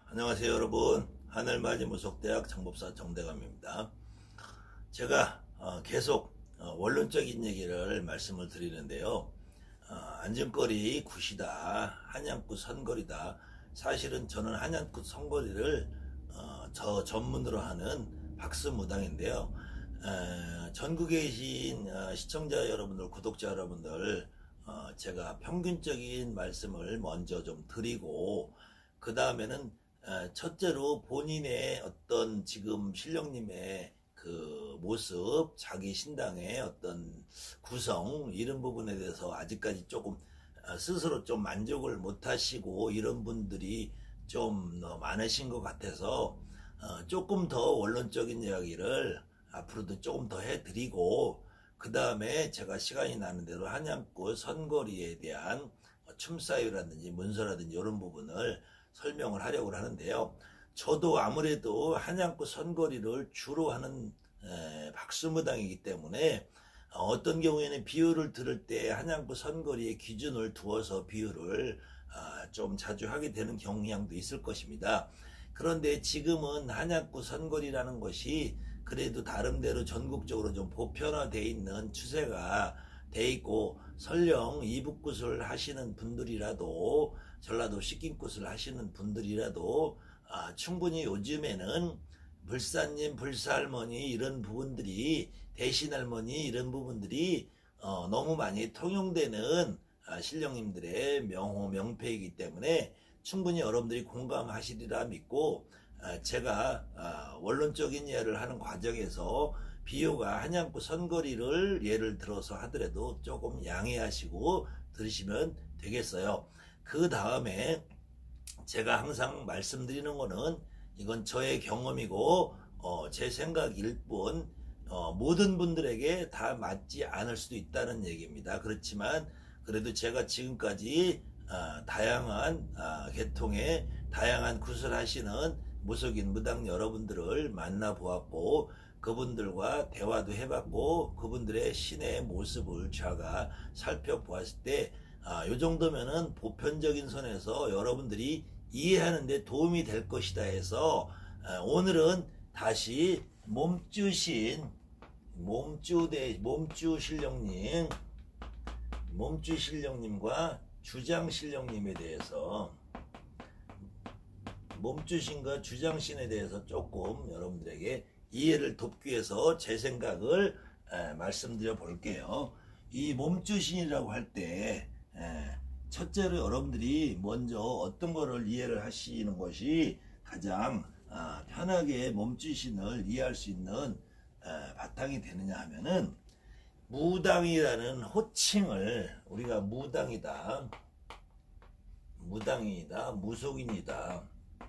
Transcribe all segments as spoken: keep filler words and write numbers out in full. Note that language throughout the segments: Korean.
안녕하세요 여러분. 하늘맞이무속대학 정법사 정대감입니다. 제가 어, 계속 어, 원론적인 얘기를 말씀을 드리는데요. 어, 안전거리 굿이다, 한양구 선거리다. 사실은 저는 한양구 선거리를 어, 저 전문으로 하는 박스무당인데요. 에, 전국에 계신 어, 시청자 여러분들, 구독자 여러분들, 어, 제가 평균적인 말씀을 먼저 좀 드리고, 그 다음에는 첫째로 본인의 어떤 지금 신령님의 그 모습, 자기 신당의 어떤 구성, 이런 부분에 대해서 아직까지 조금 스스로 좀 만족을 못 하시고 이런 분들이 좀 많으신 것 같아서 조금 더 원론적인 이야기를 앞으로도 조금 더 해드리고, 그 다음에 제가 시간이 나는 대로 한양구 선거리에 대한 춤사위라든지 문서라든지 이런 부분을 설명을 하려고 하는데요. 저도 아무래도 한양구 선거리를 주로 하는 에, 박스무당이기 때문에 어떤 경우에는 비유를 들을 때 한양구 선거리의 기준을 두어서 비유를 아, 좀 자주 하게 되는 경향도 있을 것입니다. 그런데 지금은 한양구 선거리라는 것이 그래도 나름대로 전국적으로 좀 보편화되어 있는 추세가 돼 있고, 설령 이북굿을 하시는 분들이라도, 전라도 식김굿을 하시는 분들이라도 아, 충분히 요즘에는 불사님, 불사할머니 이런 부분들이, 대신할머니 이런 부분들이 어, 너무 많이 통용되는 아, 신령님들의 명호 명패이기 때문에 충분히 여러분들이 공감하시리라 믿고, 아, 제가 아, 원론적인 이해를 하는 과정에서 비유가 한양구 선거리를 예를 들어서 하더라도 조금 양해하시고 들으시면 되겠어요. 그 다음에 제가 항상 말씀드리는 거는, 이건 저의 경험이고 어, 제 생각일 뿐 어, 모든 분들에게 다 맞지 않을 수도 있다는 얘기입니다. 그렇지만 그래도 제가 지금까지 어, 다양한 어, 계통의 다양한 굿을 하시는 무속인 무당 여러분들을 만나보았고, 그분들과 대화도 해봤고, 그분들의 신의 모습을 제가 살펴보았을 때 아, 요 정도면은 보편적인 선에서 여러분들이 이해하는데 도움이 될 것이다 해서 아, 오늘은 다시 몸주신 몸주대 몸주 신령님, 몸주 신령님과 주장 신령님에 대해서, 몸주신과 주장신에 대해서 조금 여러분들에게 이해를 돕기 위해서 제 생각을 에, 말씀드려 볼게요. 이 몸주신이라고 할 때 첫째로 여러분들이 먼저 어떤 거를 이해를 하시는 것이 가장 아, 편하게 몸주신을 이해할 수 있는 에, 바탕이 되느냐 하면은, 무당이라는 호칭을 우리가 무당이다, 무당이다, 무속인이다,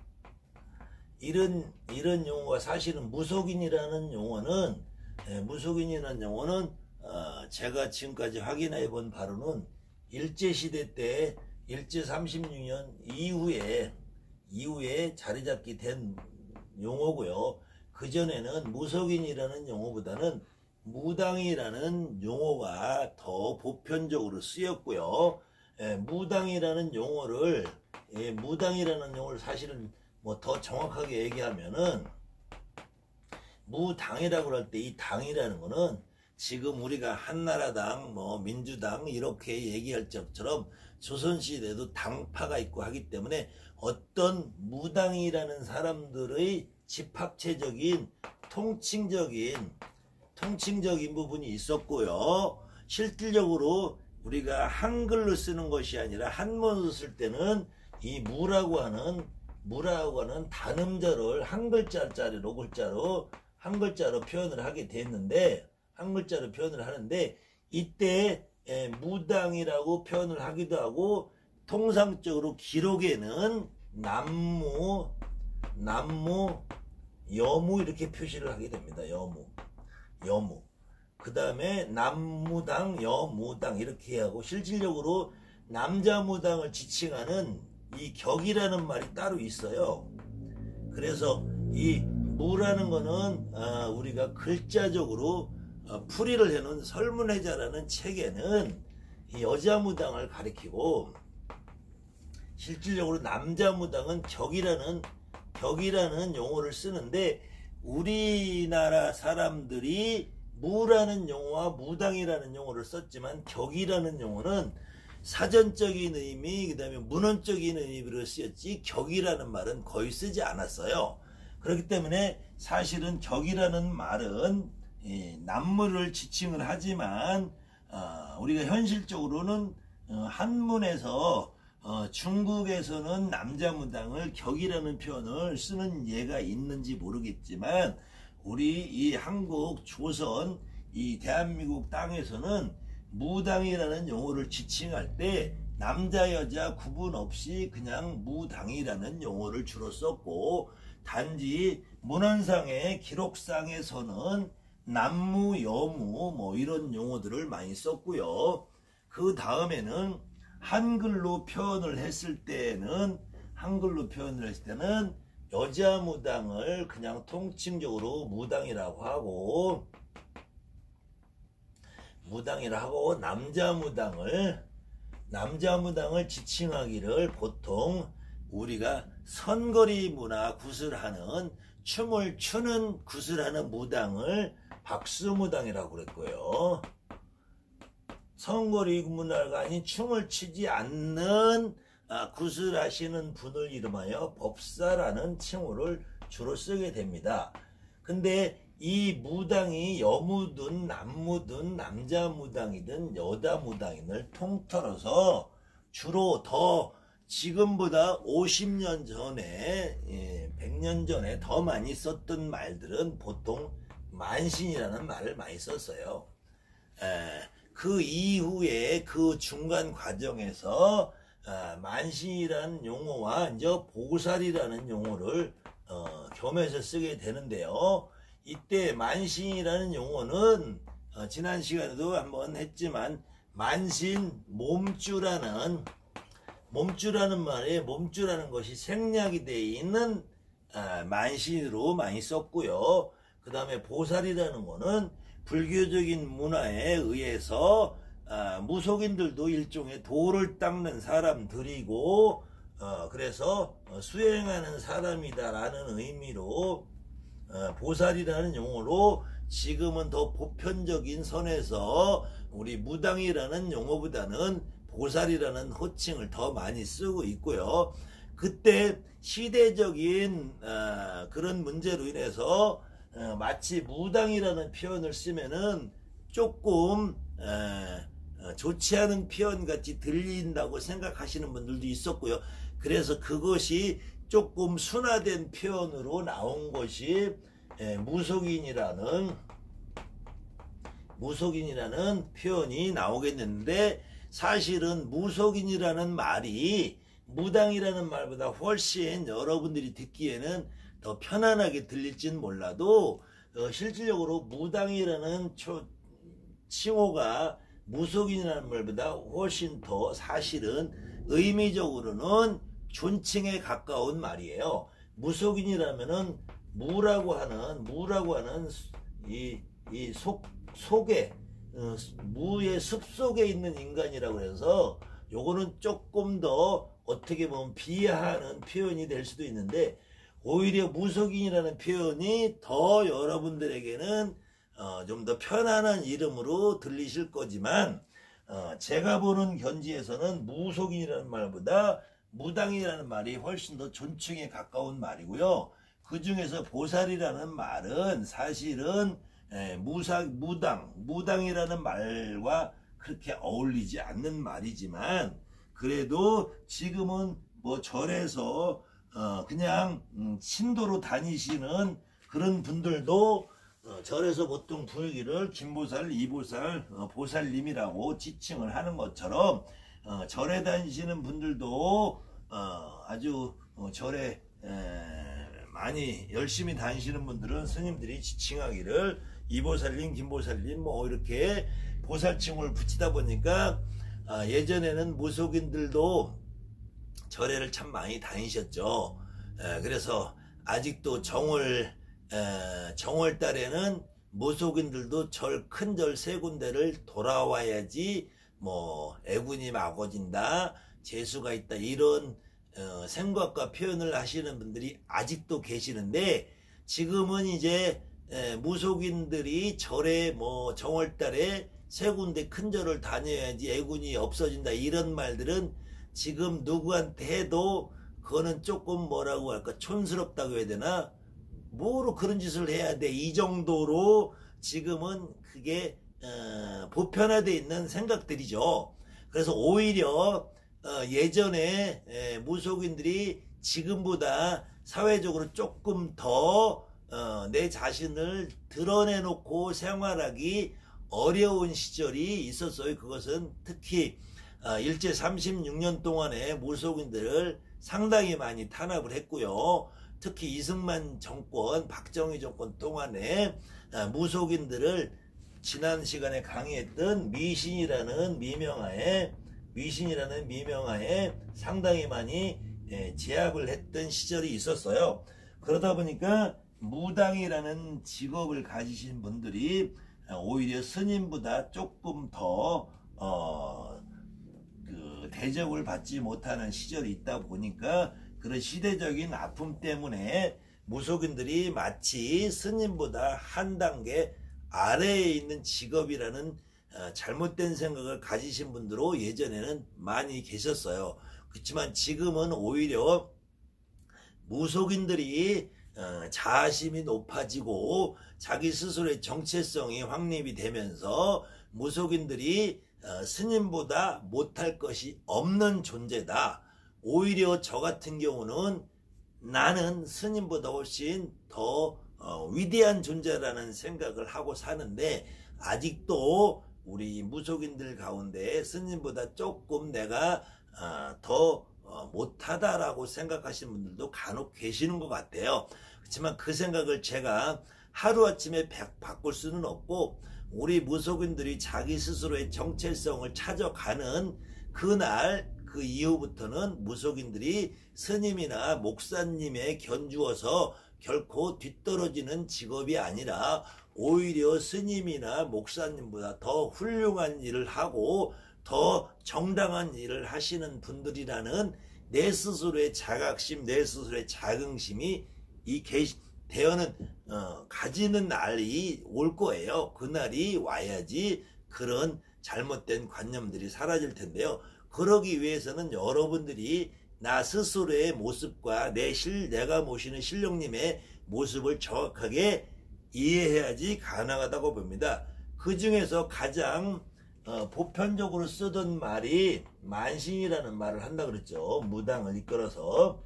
이런 이런 용어가, 사실은 무속인이라는 용어는 예, 무속인이라는 용어는 어, 제가 지금까지 확인해 본 바로는 일제시대 때 일제 삼십육 년 이후에 이후에 자리 잡게 된 용어고요. 그전에는 무속인이라는 용어보다는 무당이라는 용어가 더 보편적으로 쓰였고요. 예, 무당이라는 용어를 예, 무당이라는 용어를 사실은 뭐 더 정확하게 얘기하면은, 무당이라고 할 때 이 당이라는 거는 지금 우리가 한나라당, 뭐 민주당 이렇게 얘기할 적처럼 조선시대에도 당파가 있고 하기 때문에 어떤 무당이라는 사람들의 집합체적인 통칭적인 통칭적인 부분이 있었고요. 실질적으로 우리가 한글로 쓰는 것이 아니라 한문으로 쓸 때는 이 무라고 하는 무라고 하는 단음절을 한 글자짜리로 글자로 한 글자로 표현을 하게 됐는데, 한 글자로 표현을 하는데, 이때 에, 무당이라고 표현을 하기도 하고, 통상적으로 기록에는 남무, 남무, 여무 이렇게 표시를 하게 됩니다. 여무, 여무. 그 다음에 남무당, 여무당 이렇게 하고, 실질적으로 남자무당을 지칭하는 이 격이라는 말이 따로 있어요. 그래서 이 무라는 거는 어, 우리가 글자적으로 어, 풀이를 해놓은 설문회자라는 책에는 이 여자무당을 가리키고, 실질적으로 남자무당은 격이라는 격이라는 용어를 쓰는데 우리나라 사람들이 무라는 용어와 무당이라는 용어를 썼지만 격이라는 용어는 사전적인 의미 그 다음에 문헌적인 의미로 쓰였지 격이라는 말은 거의 쓰지 않았어요. 그렇기 때문에 사실은 격이라는 말은 남무를 지칭을 하지만 어, 우리가 현실적으로는 어, 한문에서 어, 중국에서는 남자무당을 격이라는 표현을 쓰는 예가 있는지 모르겠지만 우리 이 한국 조선 이 대한민국 땅에서는 무당이라는 용어를 지칭할 때 남자 여자 구분 없이 그냥 무당이라는 용어를 주로 썼고 단지 문헌상의 기록상에서는 남무 여무 뭐 이런 용어들을 많이 썼고요. 그 다음에는 한글로 표현을 했을 때는 한글로 표현을 했을 때는 여자 무당을 그냥 통칭적으로 무당이라고 하고 무당이라 하고 남자 무당을 남자 무당을 지칭하기를 보통 우리가 선거리 문화 구슬하는 춤을 추는 구슬하는 무당을 박수무당이라고 그랬고요. 선거리 문화가 아닌 춤을 추지 않는 아, 구슬하시는 분을 이름하여 법사라는 칭호를 주로 쓰게 됩니다. 근데 이 무당이 여무든 남무든 남자 무당이든 여자 무당이든 통틀어서 주로 더 지금보다 오십 년 전에 예, 백 년 전에 더 많이 썼던 말들은 보통 만신이라는 말을 많이 썼어요. 에, 그 이후에 그 중간 과정에서 아, 만신이라는 용어와 이제 보살이라는 용어를 어, 겸해서 쓰게 되는데요. 이때 만신이라는 용어는 어, 지난 시간에도 한번 했지만 만신 몸주라는 몸주라는 말에 몸주라는 것이 생략이 되어 있는 아, 만신으로 많이 썼고요. 그 다음에 보살이라는 거는 불교적인 문화에 의해서 아, 무속인들도 일종의 도를 닦는 사람들이고 어, 그래서 수행하는 사람이다라는 의미로 어, 보살이라는 용어로 지금은 더 보편적인 선에서 우리 무당이라는 용어보다는 보살이라는 호칭을 더 많이 쓰고 있고요. 그때 시대적인 어, 그런 문제로 인해서 어, 마치 무당이라는 표현을 쓰면은 조금 어, 어, 좋지 않은 표현같이 들린다고 생각하시는 분들도 있었고요. 그래서 그것이 조금 순화된 표현으로 나온 것이 에, 무속인이라는 무속인이라는 표현이 나오겠는데 사실은 무속인이라는 말이 무당이라는 말보다 훨씬 여러분들이 듣기에는 더 편안하게 들릴진 몰라도 어, 실질적으로 무당이라는 초, 칭호가 무속인이라는 말보다 훨씬 더 사실은 의미적으로는 존칭에 가까운 말이에요. 무속인이라면은 무라고 하는 무라고 하는 이 이 속 속에 어, 무의 숲 속에 있는 인간이라고 해서 요거는 조금 더 어떻게 보면 비하하는 표현이 될 수도 있는데 오히려 무속인이라는 표현이 더 여러분들에게는 어, 좀 더 편안한 이름으로 들리실 거지만 어, 제가 보는 견지에서는 무속인이라는 말보다 무당이라는 말이 훨씬 더 존칭에 가까운 말이고요. 그 중에서 보살이라는 말은 사실은 에, 무사, 무당, 무당이라는 말과 그렇게 어울리지 않는 말이지만 그래도 지금은 뭐 절에서 어, 그냥 음, 신도로 다니시는 그런 분들도 어, 절에서 보통 부르기를 김보살, 이보살, 어, 보살님이라고 지칭을 하는 것처럼 어, 절에 다니시는 분들도 어, 아주 어, 절에 에, 많이 열심히 다니시는 분들은 스님들이 지칭하기를 이보살님, 김보살님 뭐 이렇게 보살칭을 붙이다 보니까 어, 예전에는 무속인들도 절에를 참 많이 다니셨죠. 에, 그래서 아직도 정월 에, 정월달에는 무속인들도 절 큰 절 세 군데를 돌아와야지 뭐 애군이 막어진다 재수가 있다 이런 어, 생각과 표현을 하시는 분들이 아직도 계시는데, 지금은 이제 에, 무속인들이 절에 뭐 정월달에 세 군데 큰 절을 다녀야지 애군이 없어진다 이런 말들은 지금 누구한테 해도 그거는 조금 뭐라고 할까, 촌스럽다고 해야 되나, 뭐로 그런 짓을 해야 돼, 이 정도로 지금은 그게 어, 보편화되어 있는 생각들이죠. 그래서 오히려 어, 예전에 에, 무속인들이 지금보다 사회적으로 조금 더 어, 내 자신을 드러내놓고 생활하기 어려운 시절이 있었어요. 그것은 특히 어, 일제 삼십육 년 동안에 무속인들을 상당히 많이 탄압을 했고요. 특히 이승만 정권, 박정희 정권 동안에 어, 무속인들을 지난 시간에 강의했던 미신이라는 미명하에 미신이라는 미명하에 상당히 많이 예, 제압을 했던 시절이 있었어요. 그러다 보니까 무당이라는 직업을 가지신 분들이 오히려 스님보다 조금 더 어, 그 대접을 받지 못하는 시절이 있다 보니까 그런 시대적인 아픔 때문에 무속인들이 마치 스님보다 한 단계 아래에 있는 직업이라는 어, 잘못된 생각을 가지신 분들로 예전에는 많이 계셨어요. 그렇지만 지금은 오히려 무속인들이 어, 자아심이 높아지고 자기 스스로의 정체성이 확립이 되면서 무속인들이 어, 스님보다 못할 것이 없는 존재다. 오히려 저 같은 경우는 나는 스님보다 훨씬 더 어, 위대한 존재라는 생각을 하고 사는데, 아직도 우리 무속인들 가운데 스님보다 조금 내가 어, 더 어, 못하다라고 생각하시는 분들도 간혹 계시는 것 같아요. 그렇지만 그 생각을 제가 하루아침에 바꿀 수는 없고, 우리 무속인들이 자기 스스로의 정체성을 찾아가는 그날 그 이후부터는 무속인들이 스님이나 목사님에 견주어서 결코 뒤떨어지는 직업이 아니라 오히려 스님이나 목사님보다 더 훌륭한 일을 하고 더 정당한 일을 하시는 분들이라는 내 스스로의 자각심, 내 스스로의 자긍심이 이 개, 대어는 어, 가지는 날이 올 거예요. 그날이 와야지 그런 잘못된 관념들이 사라질 텐데요. 그러기 위해서는 여러분들이 나 스스로의 모습과 내 실, 내가 모시는 신령님의 모습을 정확하게 이해해야지 가능하다고 봅니다. 그 중에서 가장 어, 보편적으로 쓰던 말이 만신이라는 말을 한다 그랬죠. 무당을 이끌어서.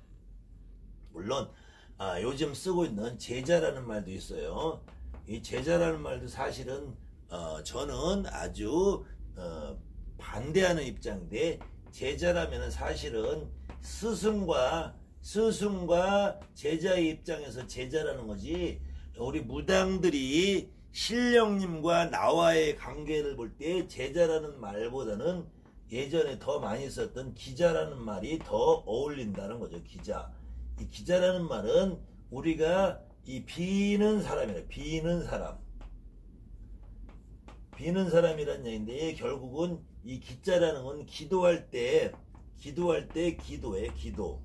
물론 아, 요즘 쓰고 있는 제자라는 말도 있어요. 이 제자라는 말도 사실은 어, 저는 아주 어, 반대하는 입장인데, 제자라면 사실은 스승과 스승과 제자의 입장에서 제자라는 거지, 우리 무당들이 신령님과 나와의 관계를 볼 때 제자라는 말보다는 예전에 더 많이 썼던 기자라는 말이 더 어울린다는 거죠. 기자. 이 기자라는 말은 우리가 이 비는 사람이래. 비는 사람. 비는 사람이란 얘기인데, 결국은 이 기자라는 건 기도할 때, 기도할 때 기도해, 기도.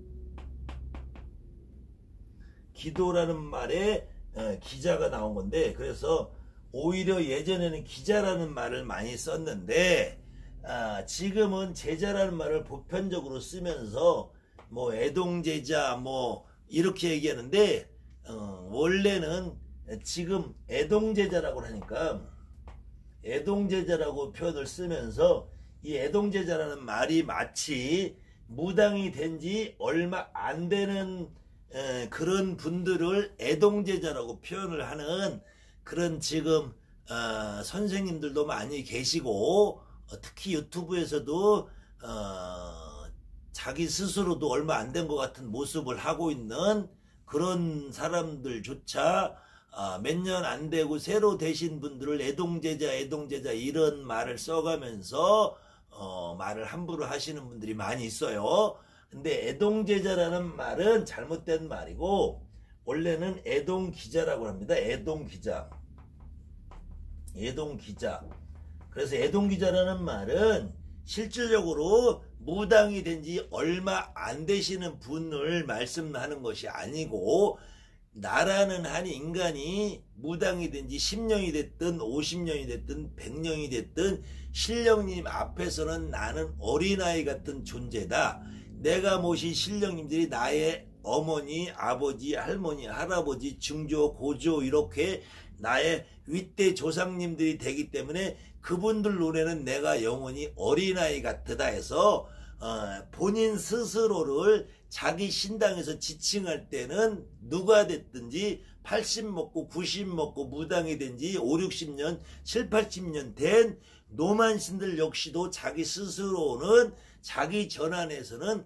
기도라는 말에 어, 기자가 나온 건데, 그래서 오히려 예전에는 기자라는 말을 많이 썼는데, 아, 지금은 제자라는 말을 보편적으로 쓰면서 뭐 애동제자 뭐 이렇게 얘기하는데, 어, 원래는 지금 애동제자라고 하니까 애동제자라고 표현을 쓰면서 이 애동제자라는 말이 마치 무당이 된 지 얼마 안 되는 에, 그런 분들을 애동제자라고 표현을 하는 그런 지금 어, 선생님들도 많이 계시고, 어, 특히 유튜브에서도 어, 자기 스스로도 얼마 안 된 것 같은 모습을 하고 있는 그런 사람들조차 어, 몇 년 안 되고 새로 되신 분들을 애동제자 애동제자 이런 말을 써가면서 어, 말을 함부로 하시는 분들이 많이 있어요. 근데 애동제자라는 말은 잘못된 말이고, 원래는 애동기자라고 합니다. 애동기자. 애동기자. 그래서 애동기자라는 말은 실질적으로 무당이 된 지 얼마 안 되시는 분을 말씀하는 것이 아니고, 나라는 한 인간이 무당이 된 지 십 년이 됐든 오십 년이 됐든 백 년이 됐든 신령님 앞에서는 나는 어린아이 같은 존재다. 내가 모신 신령님들이 나의 어머니, 아버지, 할머니, 할아버지, 증조, 고조 이렇게 나의 윗대 조상님들이 되기 때문에 그분들 눈에는 내가 영원히 어린아이 같다 해서 어, 본인 스스로를 자기 신당에서 지칭할 때는 누가 됐든지 팔십 먹고 구십 먹고 무당이 된 지 오, 육십 년, 칠, 팔십 년 된 노만신들 역시도 자기 스스로는 자기 전환에서는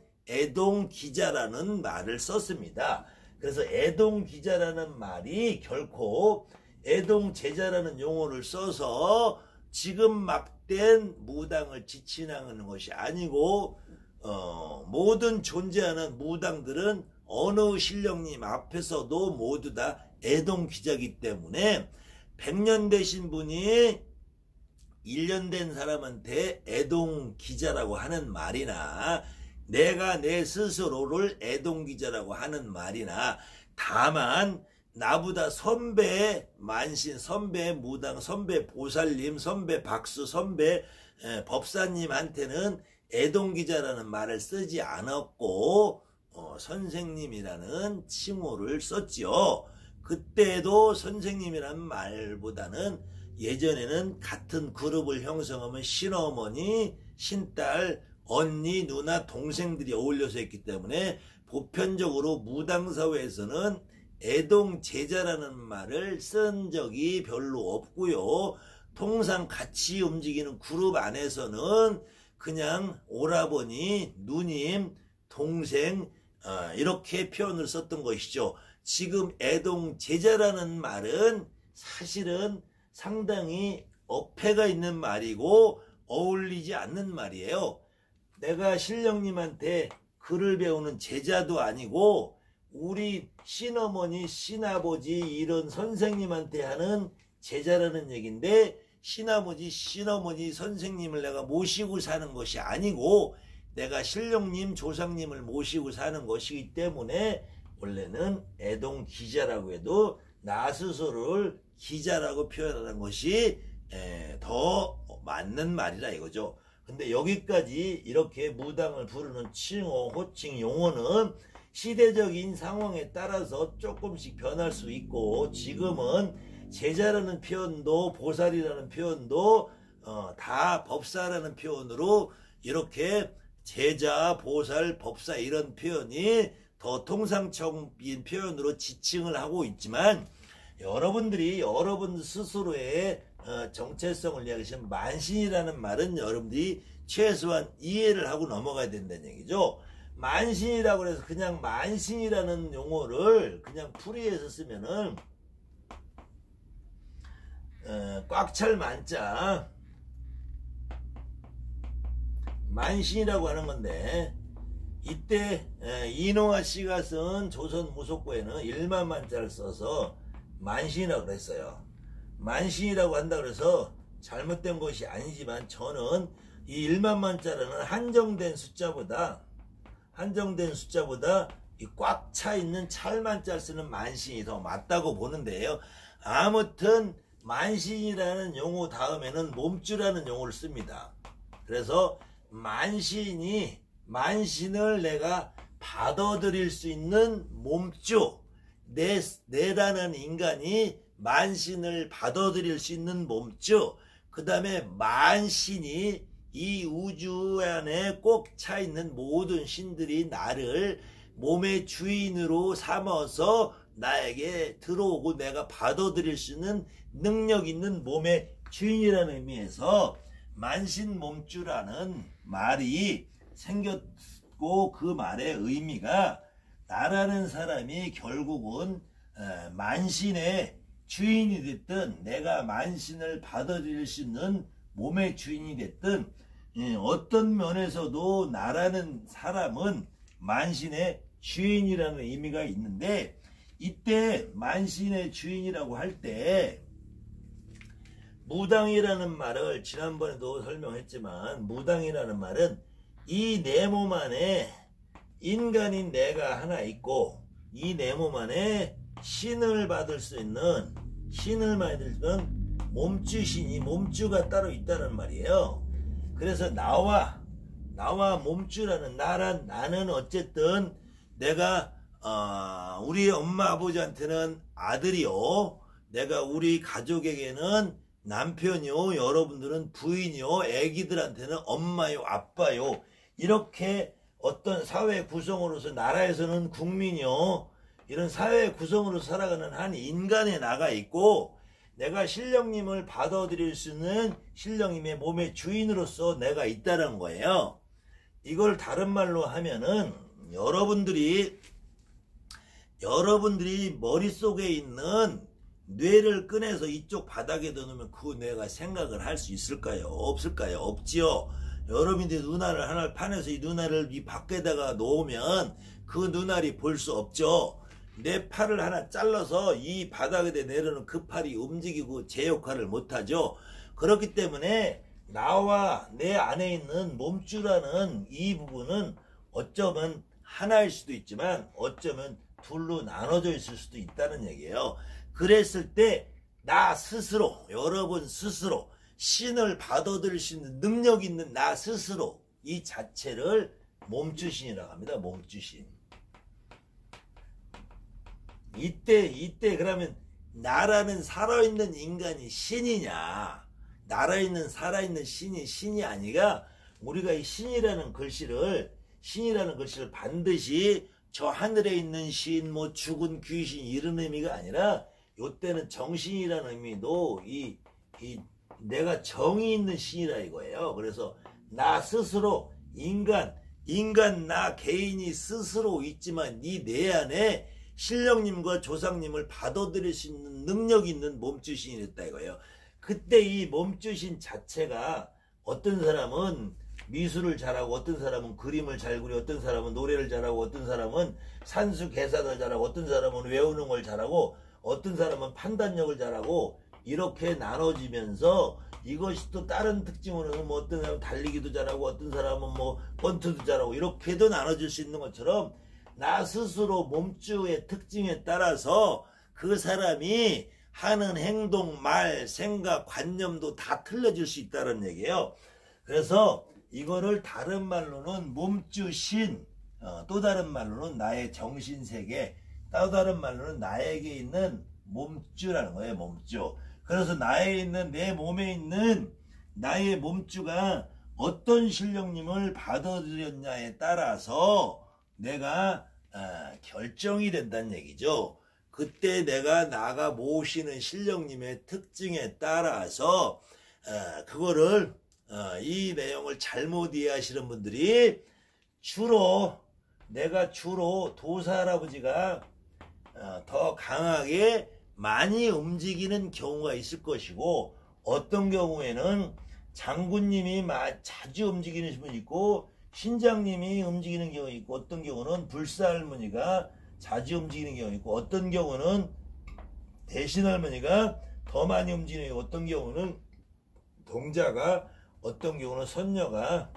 애동기자라는 말을 썼습니다. 그래서 애동기자라는 말이 결코 애동제자라는 용어를 써서 지금 막된 무당을 지칭하는 것이 아니고, 어, 모든 존재하는 무당들은 어느 신령님 앞에서도 모두 다 애동기자이기 때문에 백 년 되신 분이 일 년 된 사람한테 애동기자라고 하는 말이나, 내가 내 스스로를 애동기자라고 하는 말이나, 다만 나보다 선배 만신, 선배 무당, 선배 보살님, 선배 박수, 선배 에, 법사님한테는 애동기자라는 말을 쓰지 않았고 어, 선생님이라는 칭호를 썼지요. 그때도 선생님이라는 말보다는 예전에는 같은 그룹을 형성하면 신어머니, 신딸, 언니, 누나, 동생들이 어울려서 했기 때문에 보편적으로 무당사회에서는 애동제자라는 말을 쓴 적이 별로 없고요. 통상 같이 움직이는 그룹 안에서는 그냥 오라버니, 누님, 동생 어, 이렇게 표현을 썼던 것이죠. 지금 애동제자라는 말은 사실은 상당히 어폐가 있는 말이고 어울리지 않는 말이에요. 내가 신령님한테 글을 배우는 제자도 아니고 우리 신어머니, 신아버지 이런 선생님한테 하는 제자라는 얘기인데, 신아버지, 신어머니, 선생님을 내가 모시고 사는 것이 아니고 내가 신령님, 조상님을 모시고 사는 것이기 때문에 원래는 애동기자라고 해도 나 스스로를 기자라고 표현하는 것이 더 맞는 말이라 이거죠. 근데 여기까지 이렇게 무당을 부르는 칭호, 호칭, 용어는 시대적인 상황에 따라서 조금씩 변할 수 있고, 지금은 제자라는 표현도 보살이라는 표현도 어, 다 법사라는 표현으로 이렇게 제자, 보살, 법사 이런 표현이 더 통상적인 표현으로 지칭을 하고 있지만, 여러분들이 여러분 스스로의 어, 정체성을 이야기하시면 만신이라는 말은 여러분들이 최소한 이해를 하고 넘어가야 된다는 얘기죠. 만신이라고 해서 그냥 만신이라는 용어를 그냥 풀이해서 쓰면은 어, 꽉 찰 만자 만신이라고 하는 건데, 이때 에, 이농하 씨가 쓴 조선 무속고에는 일만 만자를 써서 만신이라고 그랬어요. 만신이라고 한다 그래서 잘못된 것이 아니지만, 저는 이 일만 만자라는 한정된 숫자보다 한정된 숫자보다 이 꽉 차 있는 찰만자를 쓰는 만신이 더 맞다고 보는데요. 아무튼 만신이라는 용어 다음에는 몸주라는 용어를 씁니다. 그래서 만신이 만신을 내가 받아들일 수 있는 몸주, 내, 내라는 인간이 만신을 받아들일 수 있는 몸주, 그 다음에 만신이 이 우주 안에 꼭 차 있는 모든 신들이 나를 몸의 주인으로 삼아서 나에게 들어오고 내가 받아들일 수 있는 능력 있는 몸의 주인이라는 의미에서 만신몸주라는 말이 생겼고, 그 말의 의미가 나라는 사람이 결국은 만신의 주인이 됐든 내가 만신을 받아들일 수 있는 몸의 주인이 됐든 어떤 면에서도 나라는 사람은 만신의 주인이라는 의미가 있는데, 이때 만신의 주인이라고 할 때 무당이라는 말을 지난번에도 설명했지만, 무당이라는 말은 이 내 몸 안에 인간인 내가 하나 있고, 이 내 몸 안에 신을 받을 수 있는, 신을 받을 수 있는 몸주신이, 몸주가 따로 있다는 말이에요. 그래서 나와 나와 몸주라는 나란, 나는 어쨌든 내가 어, 우리 엄마 아버지한테는 아들이요, 내가 우리 가족에게는 남편이요, 여러분들은 부인이요, 애기들한테는 엄마요, 아빠요, 이렇게 어떤 사회 구성으로서, 나라에서는 국민이요, 이런 사회 구성으로 살아가는 한 인간에 나가 있고, 내가 신령님을 받아들일 수 있는 신령님의 몸의 주인으로서 내가 있다는 거예요. 이걸 다른 말로 하면은 여러분들이 여러분들이 머릿속에 있는 뇌를 꺼내서 이쪽 바닥에 넣으면 그 뇌가 생각을 할 수 있을까요? 없을까요? 없지요. 여러분들이 눈알을 하나 파내서 이 눈알을 이 밖에다가 놓으면 그 눈알이 볼 수 없죠. 내 팔을 하나 잘라서 이 바닥에 내려놓은 그 팔이 움직이고 제 역할을 못하죠. 그렇기 때문에 나와 내 안에 있는 몸주라는 이 부분은 어쩌면 하나일 수도 있지만 어쩌면 둘로 나눠져 있을 수도 있다는 얘기예요. 그랬을 때 나 스스로, 여러분 스스로 신을 받아들일 수 있는 능력 있는 나 스스로, 이 자체를 몸주신이라고 합니다. 몸주신. 이때 이때 그러면 나라는 살아있는 인간이 신이냐, 나라있는 살아있는 신이 신이 아니라, 우리가 이 신이라는 글씨를 신이라는 글씨를 반드시 저 하늘에 있는 신, 뭐 죽은 귀신 이런 의미가 아니라, 요때는 정신이라는 의미도 이, 이 내가 정이 있는 신이라 이거예요. 그래서 나 스스로 인간 인간 나 개인이 스스로 있지만 이 내 안에 신령님과 조상님을 받아들일 수 있는 능력 있는 몸주신이 됐다 이거예요. 그때 이 몸주신 자체가, 어떤 사람은 미술을 잘하고, 어떤 사람은 그림을 잘 그리고, 어떤 사람은 노래를 잘하고, 어떤 사람은 산수 계산을 잘하고, 어떤 사람은 외우는 걸 잘하고, 어떤 사람은 판단력을 잘하고, 이렇게 나눠지면서 이것이 또 다른 특징으로는 뭐 어떤 사람은 달리기도 잘하고, 어떤 사람은 뭐 권투도 잘하고, 이렇게도 나눠질 수 있는 것처럼 나 스스로 몸주의 특징에 따라서 그 사람이 하는 행동, 말, 생각, 관념도 다 틀려질 수 있다는 얘기예요. 그래서 이거를 다른 말로는 몸주신, 어, 또 다른 말로는 나의 정신세계, 또 다른 말로는 나에게 있는 몸주라는 거예요. 몸주. 그래서 나에 있는, 내 몸에 있는 나의 몸주가 어떤 신령님을 받아들였냐에 따라서 내가 아, 결정이 된다는 얘기죠. 그때 내가 나가 모시는 신령님의 특징에 따라서 아, 그거를 아, 이 내용을 잘못 이해하시는 분들이, 주로 내가 주로 도사 할아버지가 아, 더 강하게 많이 움직이는 경우가 있을 것이고, 어떤 경우에는 장군님이 자주 움직이는 분이 있고, 신장님이 움직이는 경우 있고, 어떤 경우는 불사할머니가 자주 움직이는 경우 있고, 어떤 경우는 대신할머니가 더 많이 움직이는 경우, 어떤 경우는 동자가, 어떤 경우는 선녀가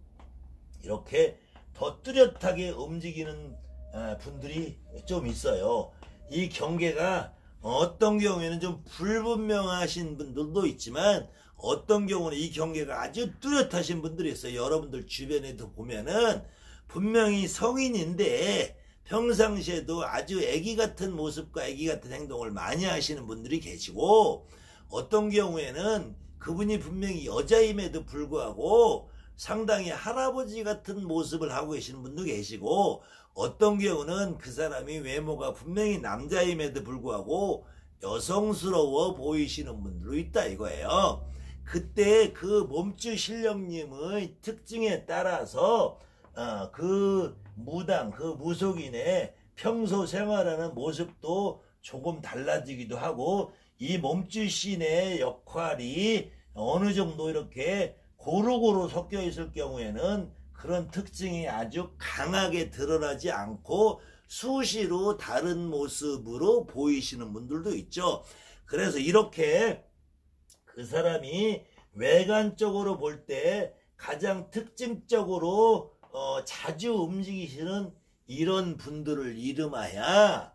이렇게 더 뚜렷하게 움직이는 분들이 좀 있어요. 이 경계가 어떤 경우에는 좀 불분명하신 분들도 있지만, 어떤 경우는 이 경계가 아주 뚜렷하신 분들이 있어요. 여러분들 주변에도 보면은 분명히 성인인데 평상시에도 아주 애기 같은 모습과 애기 같은 행동을 많이 하시는 분들이 계시고, 어떤 경우에는 그분이 분명히 여자임에도 불구하고 상당히 할아버지 같은 모습을 하고 계시는 분도 계시고, 어떤 경우는 그 사람이 외모가 분명히 남자임에도 불구하고 여성스러워 보이시는 분들도 있다 이거예요. 그때 그 몸주 신령님의 특징에 따라서 어, 그 무당, 그 무속인의 평소 생활하는 모습도 조금 달라지기도 하고, 이 몸주신의 역할이 어느 정도 이렇게 고루고루 섞여 있을 경우에는 그런 특징이 아주 강하게 드러나지 않고 수시로 다른 모습으로 보이시는 분들도 있죠. 그래서 이렇게 그 사람이 외관적으로 볼 때 가장 특징적으로 어, 자주 움직이시는 이런 분들을 이름하여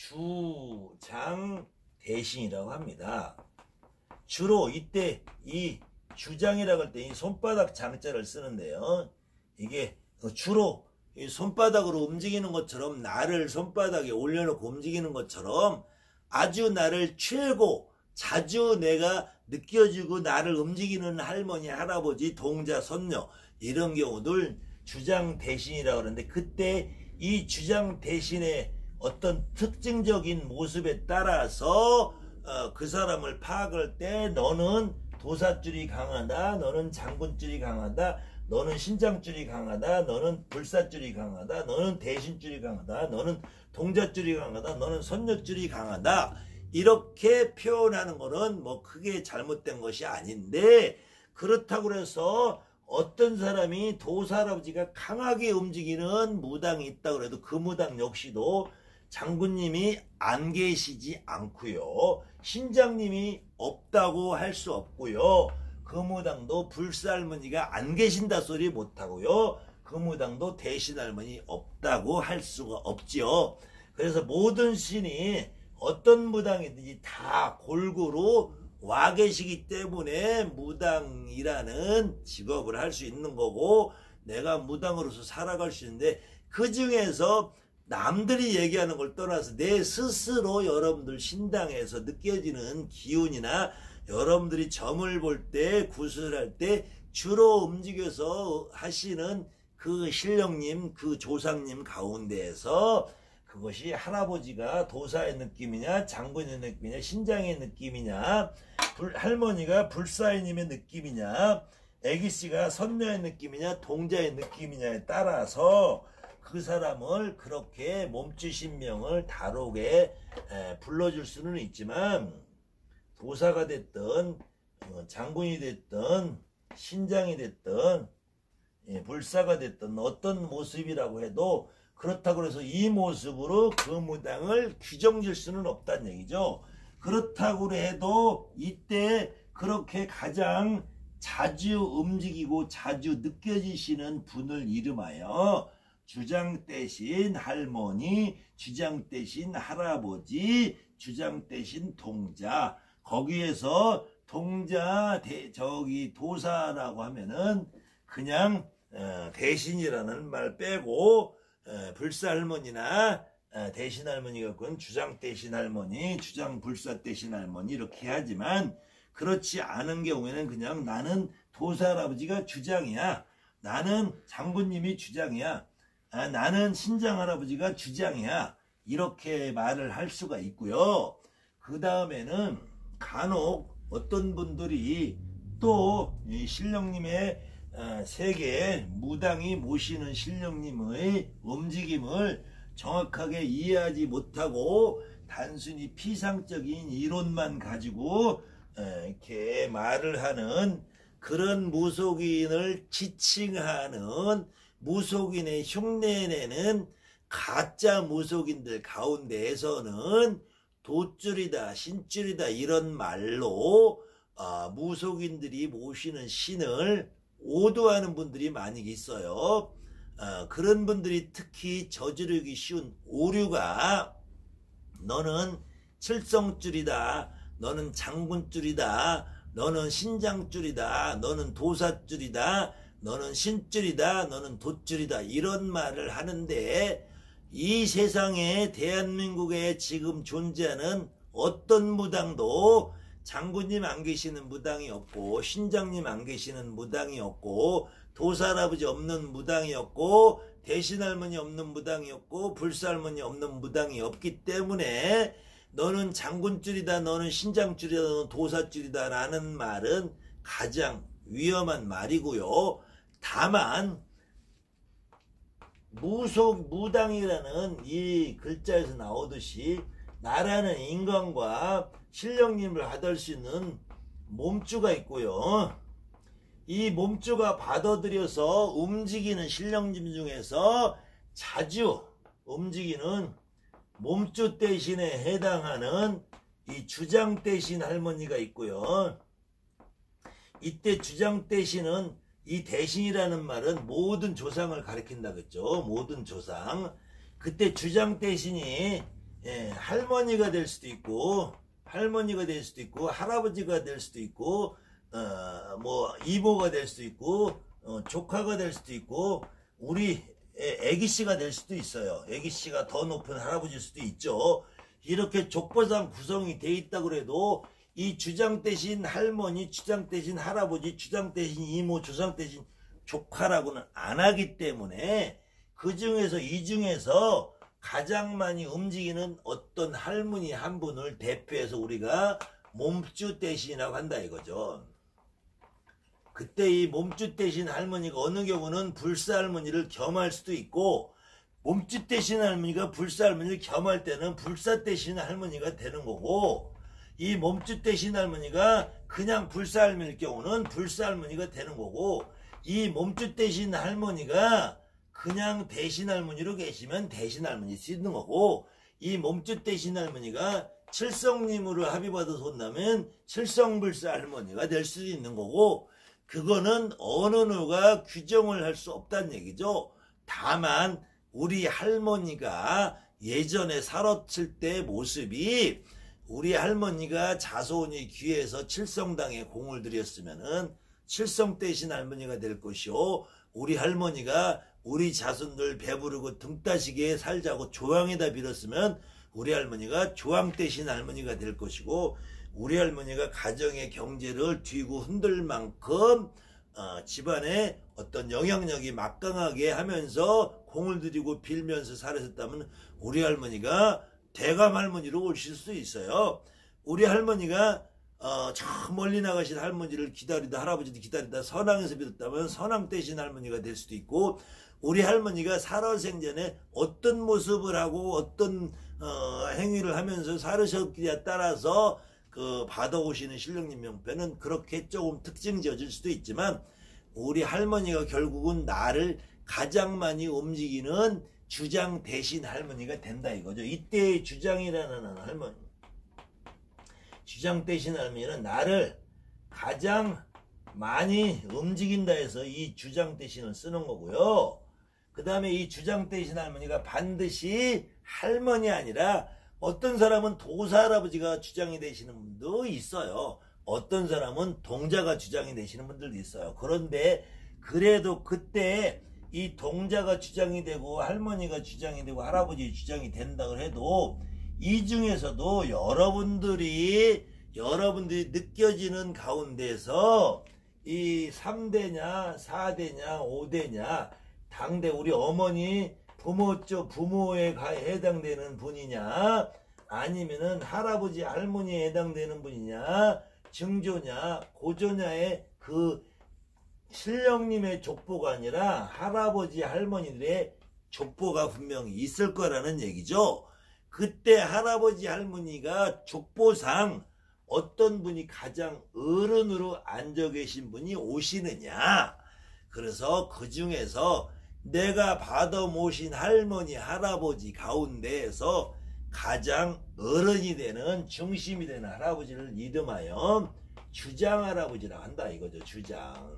주장 대신이라고 합니다. 주로 이때 이 주장이라고 할 때 이 손바닥 장자를 쓰는데요. 이게 주로 이 손바닥으로 움직이는 것처럼, 나를 손바닥에 올려놓고 움직이는 것처럼 아주 나를 최고 자주 내가 느껴지고 나를 움직이는 할머니, 할아버지, 동자, 손녀, 이런 경우들 주장 대신이라고 하는데, 그때 이 주장 대신의 어떤 특징적인 모습에 따라서 어, 그 사람을 파악할 때 너는 도사줄이 강하다, 너는 장군줄이 강하다, 너는 신장줄이 강하다, 너는 불사줄이 강하다, 너는 대신줄이 강하다, 너는 동자줄이 강하다, 너는 선녀줄이 강하다, 이렇게 표현하는 거는 뭐 크게 잘못된 것이 아닌데, 그렇다고 해서 어떤 사람이 도사할아버지가 강하게 움직이는 무당이 있다고 해도 그 무당 역시도 장군님이 안 계시지 않고요, 신장님이 없다고 할 수 없고요, 그 무당도 불사할머니가 안 계신다 소리 못하고요, 그 무당도 대신할머니 없다고 할 수가 없지요. 그래서 모든 신이 어떤 무당이든지 다 골고루 와 계시기 때문에 무당이라는 직업을 할 수 있는 거고, 내가 무당으로서 살아갈 수 있는데, 그 중에서 남들이 얘기하는 걸 떠나서 내 스스로 여러분들 신당에서 느껴지는 기운이나 여러분들이 점을 볼 때, 구슬할 때 주로 움직여서 하시는 그 신령님, 그 조상님 가운데에서 그것이 할아버지가 도사의 느낌이냐, 장군의 느낌이냐, 신장의 느낌이냐, 불, 할머니가 불사의님의 느낌이냐, 애기씨가 선녀의 느낌이냐, 동자의 느낌이냐에 따라서 그 사람을 그렇게 몸주신명을 다르게 에, 불러줄 수는 있지만, 도사가 됐든 어, 장군이 됐든 신장이 됐든 예, 불사가 됐든 어떤 모습이라고 해도 그렇다고 해서 이 모습으로 그 무당을 규정질 수는 없다는 얘기죠. 그렇다고 해도 이때 그렇게 가장 자주 움직이고 자주 느껴지시는 분을 이름하여 주장 대신 할머니, 주장 대신 할아버지, 주장 대신 동자, 거기에서 동자 대, 저기 도사라고 하면은 그냥 어, 대신이라는 말 빼고 어, 불사할머니나 어, 대신할머니가 그건 주장 대신할머니, 주장 불사 대신할머니 이렇게 하지만, 그렇지 않은 경우에는 그냥 나는 도사할아버지가 주장이야, 나는 장군님이 주장이야, 아, 나는 신장할아버지가 주장이야, 이렇게 말을 할 수가 있고요. 그 다음에는 간혹 어떤 분들이 또 신령님의 세계 무당이 모시는 신령님의 움직임을 정확하게 이해하지 못하고 단순히 피상적인 이론만 가지고 이렇게 말을 하는 그런 무속인을 지칭하는, 무속인의 흉내내는 가짜 무속인들 가운데에서는 도줄이다, 신줄이다 이런 말로 어, 무속인들이 모시는 신을 오도하는 분들이 많이 있어요. 어, 그런 분들이 특히 저지르기 쉬운 오류가, 너는 칠성줄이다, 너는 장군줄이다, 너는 신장줄이다, 너는 도사줄이다, 너는 신줄이다, 너는 돛줄이다, 이런 말을 하는데, 이 세상에 대한민국에 지금 존재하는 어떤 무당도 장군님 안 계시는 무당이 없고, 신장님 안 계시는 무당이 없고, 도사할아버지 없는 무당이 없고, 대신할머니 없는 무당이 없고, 불사할머니 없는 무당이 없기 때문에 너는 장군줄이다, 너는 신장줄이다, 너는 도사줄이다 라는 말은 가장 위험한 말이고요. 다만 무속, 무당이라는 이 글자에서 나오듯이 나라는 인간과 신령님을 받을 수 있는 몸주가 있고요. 이 몸주가 받아들여서 움직이는 신령님 중에서 자주 움직이는 몸주 대신에 해당하는 이 주장 대신 할머니가 있고요. 이때 주장 대신은 이 대신이라는 말은 모든 조상을 가리킨다겠죠. 모든 조상. 그때 주장 대신이 예, 할머니가 될 수도 있고 할머니가 될 수도 있고 할아버지가 될 수도 있고 어, 뭐 이모가 될 수도 있고 어, 조카가 될 수도 있고 우리 애기씨가 될 수도 있어요. 애기씨가 더 높은 할아버지일 수도 있죠. 이렇게 족보상 구성이 돼 있다 그래도 이 주장 대신 할머니, 주장 대신 할아버지, 주장 대신 이모, 주장 대신 조카라고는 안 하기 때문에 그 중에서 이 중에서 가장 많이 움직이는 어떤 할머니 한 분을 대표해서 우리가 몸주 대신이라고 한다 이거죠. 그때 이 몸주 대신 할머니가 어느 경우는 불사 할머니를 겸할 수도 있고 몸주 대신 할머니가 불사 할머니를 겸할 때는 불사 대신 할머니가 되는 거고 이 몸주 대신 할머니가 그냥 불사 할머니일 경우는 불사 할머니가 되는 거고 이 몸주 대신 할머니가 그냥 대신 할머니로 계시면 대신 할머니 쓰는 거고 이 몸주 대신 할머니가 칠성님으로 합의받아서 온다면 칠성불사 할머니가 될 수도 있는 거고 그거는 어느 누가 규정을 할 수 없다는 얘기죠. 다만 우리 할머니가 예전에 살았을 때 모습이 우리 할머니가 자손이 귀해서 칠성당에 공을 들였으면은 칠성 대신 할머니가 될 것이요. 우리 할머니가 우리 자손들 배부르고 등 따시게 살자고 조항에다 빌었으면 우리 할머니가 조항 대신 할머니가 될 것이고 우리 할머니가 가정의 경제를 뒤고 흔들 만큼 어, 집안에 어떤 영향력이 막강하게 하면서 공을 들이고 빌면서 살으셨다면 우리 할머니가 대감 할머니로 오실 수 있어요. 우리 할머니가 어, 저 멀리 나가신 할머니를 기다리다 할아버지도 기다리다 선왕에서 빌었다면 선왕 대신 할머니가 될 수도 있고 우리 할머니가 살아생전에 어떤 모습을 하고 어떤 어, 행위를 하면서 살으셨기에 따라서 그 받아오시는 신령님 명패는 그렇게 조금 특징 지어질 수도 있지만 우리 할머니가 결국은 나를 가장 많이 움직이는 주장 대신 할머니가 된다 이거죠. 이때의 주장이라는 할머니 주장 대신 할머니는 나를 가장 많이 움직인다 해서 이 주장 대신을 쓰는 거고요. 그 다음에 이 주장 대신 할머니가 반드시 할머니 아니라 어떤 사람은 도사 할아버지가 주장이 되시는 분도 있어요. 어떤 사람은 동자가 주장이 되시는 분들도 있어요. 그런데 그래도 그때 이 동자가 주장이 되고 할머니가 주장이 되고 할아버지 주장이 된다고 해도 이 중에서도 여러분들이 여러분들이 느껴지는 가운데서 이 삼 대냐 사 대냐 오 대냐 당대 우리 어머니 부모 쪽 부모에 해당되는 분이냐 아니면은 할아버지 할머니에 해당되는 분이냐 증조냐 고조냐의 그 신령님의 족보가 아니라 할아버지 할머니들의 족보가 분명히 있을 거라는 얘기죠. 그때 할아버지 할머니가 족보상 어떤 분이 가장 어른으로 앉아 계신 분이 오시느냐. 그래서 그 중에서 내가 받아 모신 할머니 할아버지 가운데에서 가장 어른이 되는 중심이 되는 할아버지를 이름하여 주장 할아버지라 한다 이거죠. 주장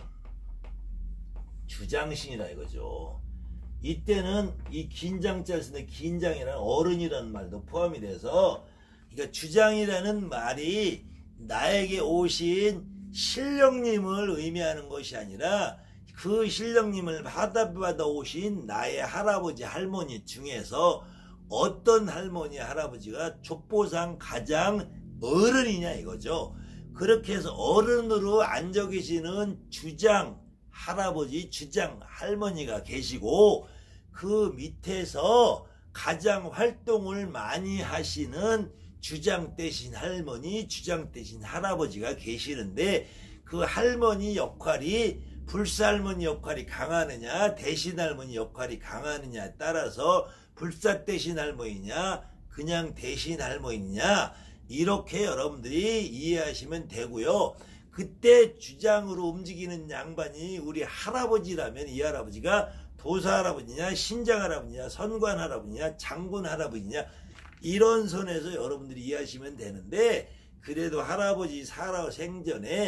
주장신이라 이거죠. 이때는 이 긴장자를 쓰는데 긴장이라는 어른이라는 말도 포함이 돼서 그러니까 주장이라는 말이 나에게 오신 신령님을 의미하는 것이 아니라 그 신령님을 받아 받아 오신 나의 할아버지 할머니 중에서 어떤 할머니 할아버지가 족보상 가장 어른이냐 이거죠. 그렇게 해서 어른으로 앉아 계시는 주장 할아버지 주장 할머니가 계시고 그 밑에서 가장 활동을 많이 하시는 주장 대신 할머니 주장 대신 할아버지가 계시는데 그 할머니 역할이 불사 할머니 역할이 강하느냐 대신 할머니 역할이 강하느냐에 따라서 불사 대신 할머니냐 그냥 대신 할머니냐 이렇게 여러분들이 이해하시면 되고요. 그때 주장으로 움직이는 양반이 우리 할아버지라면 이 할아버지가 도사 할아버지냐 신장 할아버지냐 선관 할아버지냐 장군 할아버지냐 이런 선에서 여러분들이 이해하시면 되는데 그래도 할아버지 살아 생전에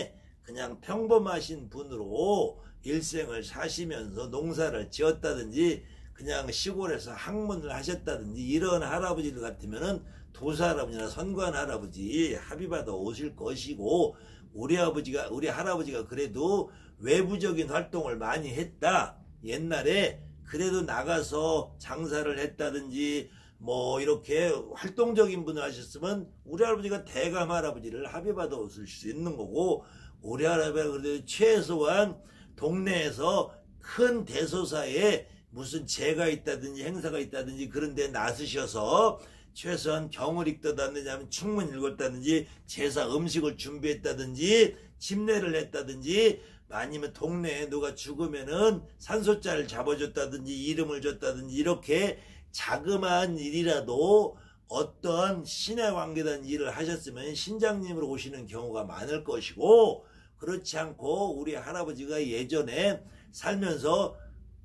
그냥 평범하신 분으로 일생을 사시면서 농사를 지었다든지 그냥 시골에서 학문을 하셨다든지 이런 할아버지들 같으면은 도사 할아버지나 선관 할아버지 합의받아 오실 것이고, 우리 아버지가 우리 할아버지가 그래도 외부적인 활동을 많이 했다. 옛날에 그래도 나가서 장사를 했다든지 뭐 이렇게 활동적인 분을 하셨으면 우리 할아버지가 대감 할아버지를 합의받아 오실 수 있는 거고, 우리 할아버지가 그래도 최소한 동네에서 큰 대소사에 무슨 제가 있다든지 행사가 있다든지 그런 데 나서셔서 최소한 경을 읽다든지 하면 충문 읽었다든지 제사 음식을 준비했다든지 침례를 했다든지 아니면 동네에 누가 죽으면은 산소자를 잡아줬다든지 이름을 줬다든지 이렇게 자그마한 일이라도 어떤 신에 관계된 일을 하셨으면 신장님으로 오시는 경우가 많을 것이고, 그렇지 않고 우리 할아버지가 예전에 살면서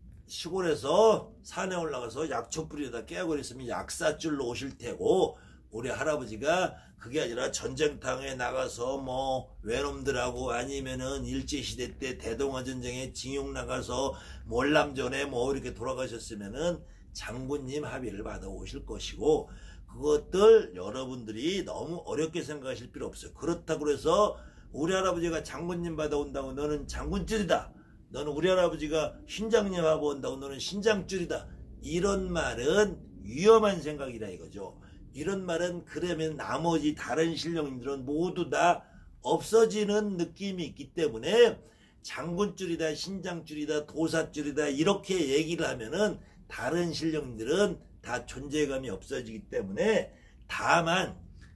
시골에서 산에 올라가서 약초 뿌리에다 깨고 그랬으면 약사줄로 오실 테고, 우리 할아버지가 그게 아니라 전쟁터에 나가서 뭐 외놈들하고 아니면은 일제시대 때 대동아전쟁에 징용 나가서 몰람전에 뭐 이렇게 돌아가셨으면은 장군님 합의를 받아 오실 것이고, 그것들 여러분들이 너무 어렵게 생각하실 필요 없어요. 그렇다고 해서 우리 할아버지가 장군님 받아온다고 너는 장군줄이다, 너는 우리 할아버지가 신장님 하고 온다고 너는 신장줄이다, 이런 말은 위험한 생각이다 이거죠. 이런 말은 그러면 나머지 다른 신령님들은 모두 다 없어지는 느낌이 있기 때문에 장군줄이다, 신장줄이다, 도사줄이다 이렇게 얘기를 하면은 다른 신령님들은 다 존재감이 없어지기 때문에, 다만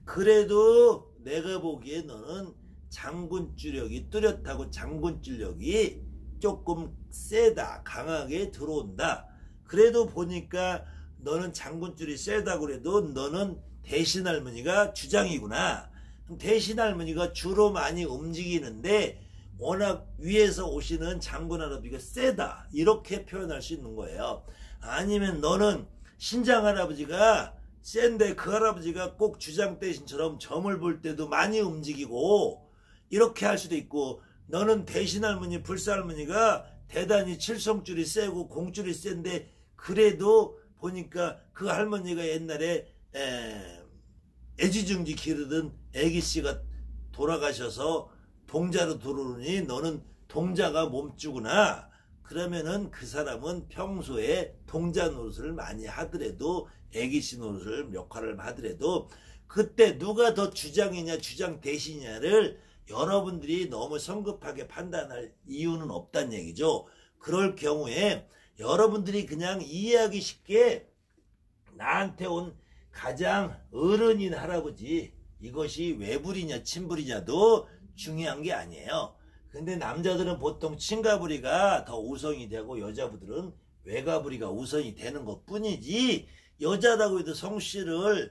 그래도 내가 보기에 너는 장군주력이 뚜렷하고 장군주력이 조금 세다, 강하게 들어온다. 그래도 보니까 너는 장군줄이 세다고 그래도 너는 대신 할머니가 주장이구나. 대신 할머니가 주로 많이 움직이는데 워낙 위에서 오시는 장군 할아버지가 세다, 이렇게 표현할 수 있는 거예요. 아니면 너는 신장 할아버지가 센데 그 할아버지가 꼭 주장 대신처럼 점을 볼 때도 많이 움직이고, 이렇게 할 수도 있고, 너는 대신 할머니 불사 할머니가 대단히 칠성줄이 세고 공줄이 센데 그래도 보니까 그 할머니가 옛날에 에, 애지중지 기르던 애기씨가 돌아가셔서 동자로 들어오니 너는 동자가 몸주구나. 그러면은 그 사람은 평소에 동자 노릇을 많이 하더라도, 애기씨 노릇을 역할을 하더라도 그때 누가 더 주장이냐 주장 대신이냐를 여러분들이 너무 성급하게 판단할 이유는 없다는 얘기죠. 그럴 경우에 여러분들이 그냥 이해하기 쉽게 나한테 온 가장 어른인 할아버지, 이것이 외불이냐 친불이냐도 중요한 게 아니에요. 근데 남자들은 보통 친가부리가 더 우선이 되고 여자분들은 외가부리가 우선이 되는 것 뿐이지, 여자라고 해도 성씨를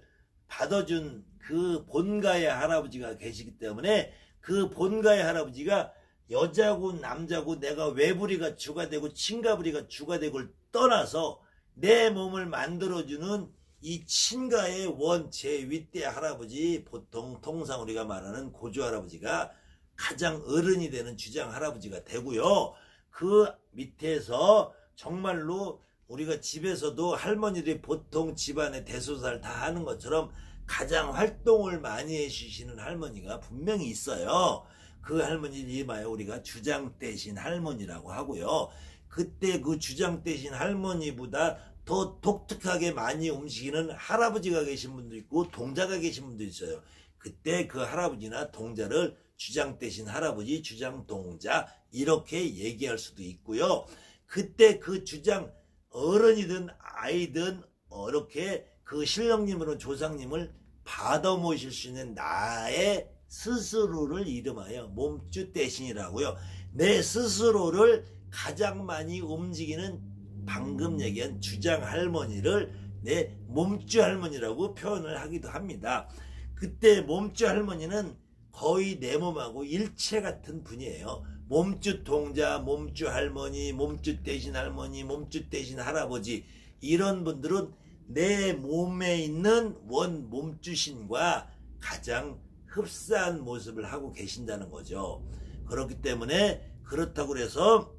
받아준 그 본가의 할아버지가 계시기 때문에 그 본가의 할아버지가 여자고 남자고 내가 외부리가 주가 되고 친가부리가 주가 되고를 떠나서 내 몸을 만들어주는 이 친가의 원 제윗대 할아버지, 보통 통상 우리가 말하는 고조 할아버지가 가장 어른이 되는 주장 할아버지가 되고요. 그 밑에서 정말로 우리가 집에서도 할머니들이 보통 집안에 대소사를 다 하는 것처럼 가장 활동을 많이 해주시는 할머니가 분명히 있어요. 그 할머니를 이마에 우리가 주장 대신 할머니라고 하고요. 그때 그 주장 대신 할머니보다 더 독특하게 많이 움직이는 할아버지가 계신 분도 있고 동자가 계신 분도 있어요. 그때 그 할아버지나 동자를 주장 대신 할아버지, 주장 동자 이렇게 얘기할 수도 있고요. 그때 그 주장 어른이든 아이든 이렇게 그 신령님으로 조상님을 받아 모실 수 있는 나의 스스로를 이름하여 몸주 대신이라고요. 내 스스로를 가장 많이 움직이는 방금 얘기한 주장 할머니를 내 몸주 할머니라고 표현을 하기도 합니다. 그때 몸주 할머니는 거의 내 몸하고 일체 같은 분이에요. 몸주 동자, 몸주 할머니, 몸주 대신 할머니, 몸주 대신 할아버지, 이런 분들은 내 몸에 있는 원 몸주신과 가장 흡사한 모습을 하고 계신다는 거죠. 그렇기 때문에 그렇다고 해서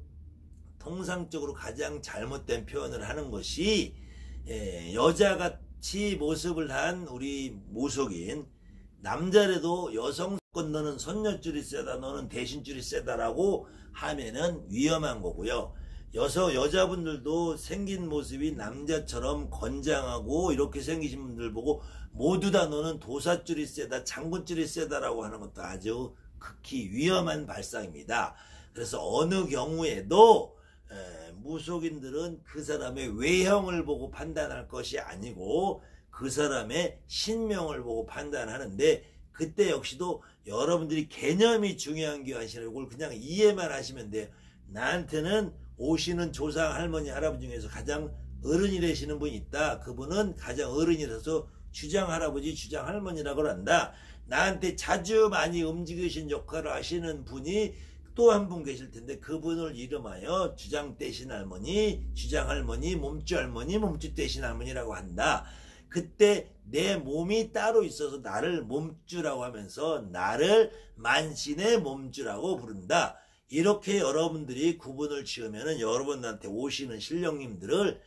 통상적으로 가장 잘못된 표현을 하는 것이 예, 여자같이 모습을 한 우리 무속인 남자라도 여성권 너는 선녀줄이 세다 너는 대신줄이 세다라고 하면은 위험한 거고요. 여성 여자분들도 생긴 모습이 남자처럼 건장하고 이렇게 생기신 분들 보고 모두 다 너는 도사줄이 세다 장군줄이 세다라고 하는 것도 아주 극히 위험한 발상입니다. 그래서 어느 경우에도 에, 무속인들은 그 사람의 외형을 보고 판단할 것이 아니고 그 사람의 신명을 보고 판단하는데, 그때 역시도 여러분들이 개념이 중요한 게 아니라 이걸 그냥 이해만 하시면 돼요. 나한테는 오시는 조상 할머니 할아버지 중에서 가장 어른이 되시는 분이 있다. 그분은 가장 어른이라서 주장 할아버지 주장 할머니라고 한다. 나한테 자주 많이 움직이신 역할을 하시는 분이 또 한 분 계실 텐데 그분을 이름하여 주장 대신 할머니 주장 할머니 몸주 할머니 몸주 대신 할머니라고 한다. 그때 내 몸이 따로 있어서 나를 몸주라고 하면서 나를 만신의 몸주라고 부른다. 이렇게 여러분들이 구분을 지으면은 여러분들한테 오시는 신령님들을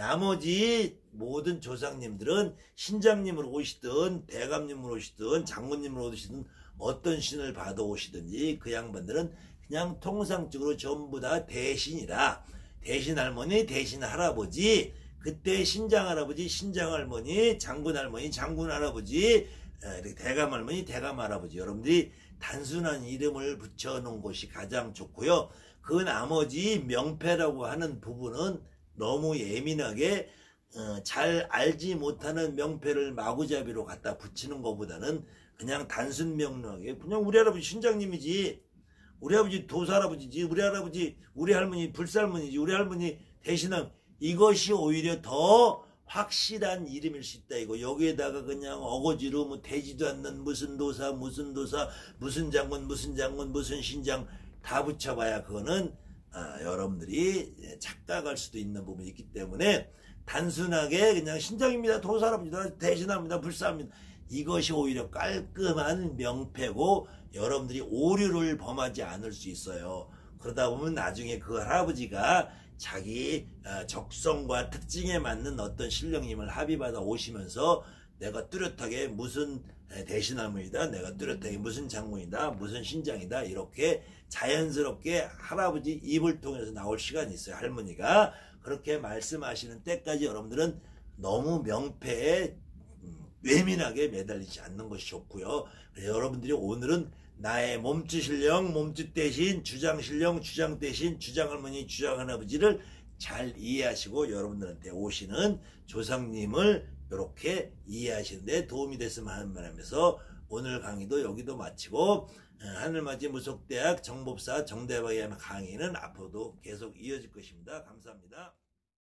나머지 모든 조상님들은 신장님으로 오시든 대감님으로 오시든 장군님으로 오시든 어떤 신을 받아 오시든지 그 양반들은 그냥 통상적으로 전부 다 대신이라, 대신 할머니 대신 할아버지, 그때 신장 할아버지 신장 할머니 장군 할머니 장군 할아버지 대감 할머니 대감 할아버지, 여러분들이 단순한 이름을 붙여놓은 것이 가장 좋고요. 그 나머지 명패라고 하는 부분은 너무 예민하게 어, 잘 알지 못하는 명패를 마구잡이로 갖다 붙이는 것보다는 그냥 단순 명료하게 그냥 우리 할아버지 신장님이지, 우리 아버지 도사할아버지지, 우리 할아버지 우리 할머니 불살머니지, 우리 할머니 대신함, 이것이 오히려 더 확실한 이름일 수 있다 이거. 여기에다가 그냥 어거지로 뭐 되지도 않는 무슨 도사 무슨 도사 무슨 장군 무슨 장군 무슨 신장 다 붙여봐야 그거는 아, 여러분들이 착각할 수도 있는 부분이 있기 때문에 단순하게 그냥 신장입니다 도사랍니다 대신합니다 불사합니다, 이것이 오히려 깔끔한 명패고 여러분들이 오류를 범하지 않을 수 있어요. 그러다 보면 나중에 그 할아버지가 자기 적성과 특징에 맞는 어떤 신령님을 합의받아 오시면서 내가 뚜렷하게 무슨 대신할머니다, 내가 뚜렷하게 무슨 장군이다, 무슨 신장이다, 이렇게 자연스럽게 할아버지 입을 통해서 나올 시간이 있어요. 할머니가 그렇게 말씀하시는 때까지 여러분들은 너무 명패에 예민하게 매달리지 않는 것이 좋고요. 여러분들이 오늘은 나의 몸주 신령, 몸주 대신, 주장 신령, 주장 대신, 주장 할머니, 주장 할아버지를 잘 이해하시고 여러분들한테 오시는 조상님을 이렇게 이해하시는데 도움이 됐으면 하는 바람에서 오늘 강의도 여기도 마치고 하늘맞이 무속대학 정법사 정대박의 강의는 앞으로도 계속 이어질 것입니다. 감사합니다.